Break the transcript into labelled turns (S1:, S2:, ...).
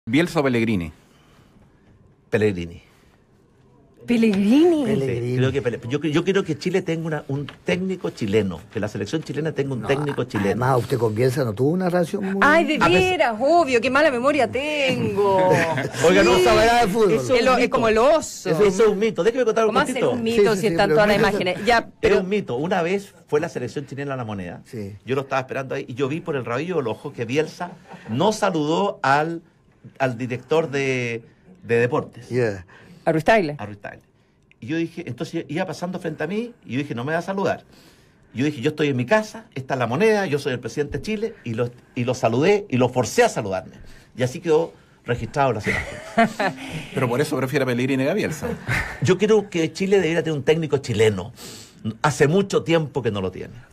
S1: ¿Bielsa o Pellegrini?
S2: Pellegrini.
S3: Pellegrini.
S2: Sí, creo que yo quiero que Chile tenga un técnico chileno, que la selección chilena tenga un técnico chileno.
S4: Además, usted con Bielsa no tuvo una relación muy...
S3: Ay, de veras, obvio, qué mala memoria tengo.
S2: Oiga, no
S4: sabrá de fútbol.
S2: Eso
S3: Es como el oso.
S2: Eso es un mito. Déjeme contar un
S3: ¿Cómo hacer
S2: poquito.
S3: un mito si están
S4: pero
S3: todas las
S4: no-
S3: imágenes? Ya,
S2: Es
S3: pero
S2: un mito. Una vez fue la selección chilena a La Moneda.
S4: Sí.
S2: Yo lo estaba esperando ahí y yo vi por el rabillo del ojo que Bielsa no saludó al director de deportes,
S4: Yeah.
S3: a Ruiz Tagle.
S2: a Ruiz Tagle. Y yo dije, entonces iba pasando frente a mí y yo dije, no me va a saludar. Y yo dije, yo estoy en mi casa, esta es La Moneda, yo soy el presidente de Chile y lo saludé y lo forcé a saludarme. Y así quedó registrado en las imágenes.
S1: Pero por eso prefiere a Pellegrini que a Bielsa.
S2: Yo creo que Chile debería tener un técnico chileno. Hace mucho tiempo que no lo tiene.